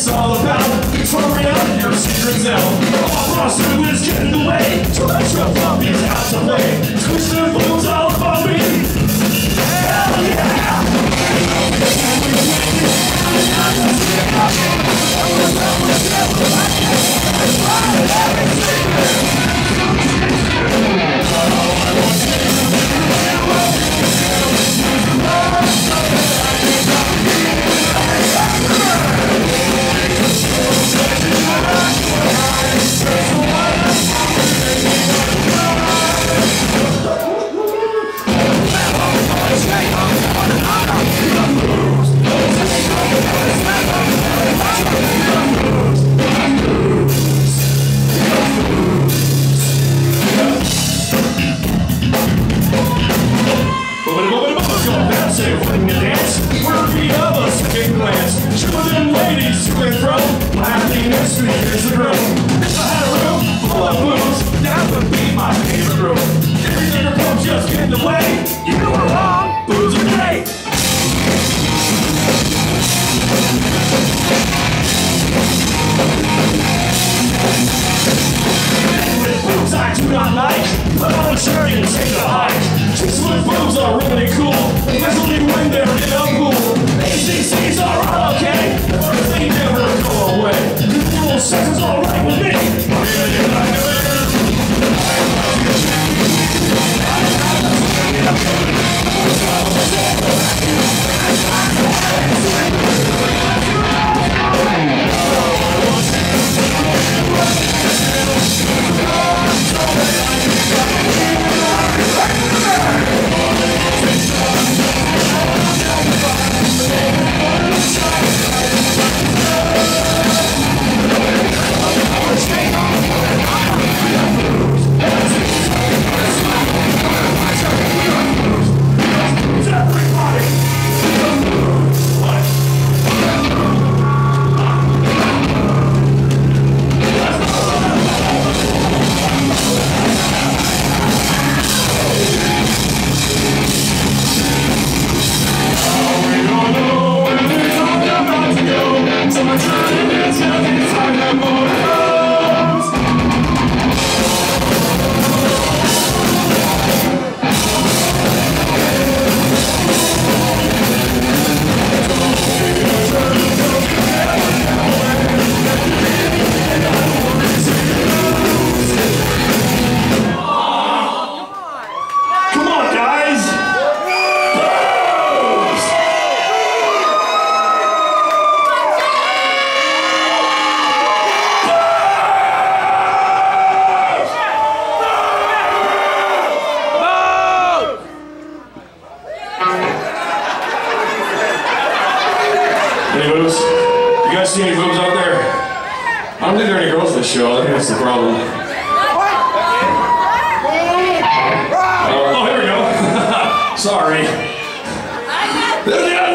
it's all about. Covering up your secrets now. All lawsuit is getting away. Too much of puppies out to play. Twisted blues all about me. Hell yeah! See any boobs out there? I don't think there are any girls in this show. I think that's the problem. Oh, here we go. Sorry.